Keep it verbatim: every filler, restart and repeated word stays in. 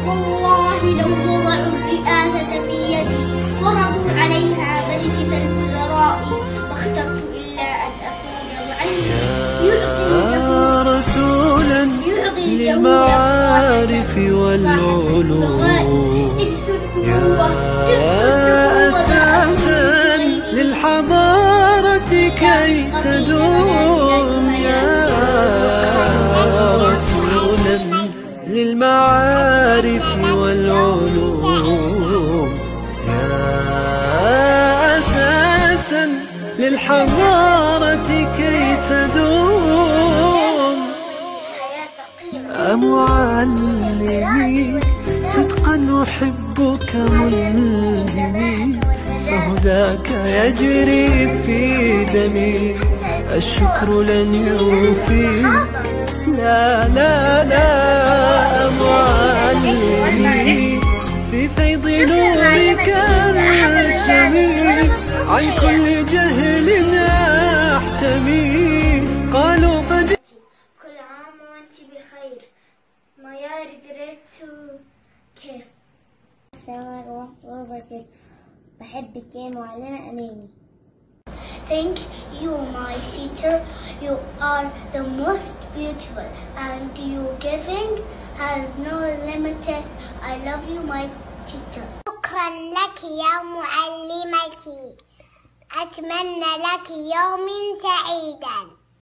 والله لو وضعوا الرئاسة في يدي ورضوا عليها مجلس الوزراء ما اخترت إلا أن أكون معلما يعطي يا رسولا للمعارف والعلوم، يا أساسا للحضارة كي تدوم، يا رسولا للمعارف والعلوم، يا أساسا للحضارة كي تدوم. أمعلمي صدقا أحبك ملهمي، فهداك يجري في دمي، الشكر لن يوفيك لا لا لا. أمعلمي في فيض نورك ارتمي، عن كل جهل أحتمي، قالوا قد كل عام وأنت بخير. ما يا regret to care. السلام عليكم ورحمة الله وبركاته. بحبك يا معلمة أماني. Thank you, my teacher. You are the most beautiful, and your giving has no limits. I love you, my teacher. شكرا لك يا معلمتي، أتمنى لك يوم سعيدا.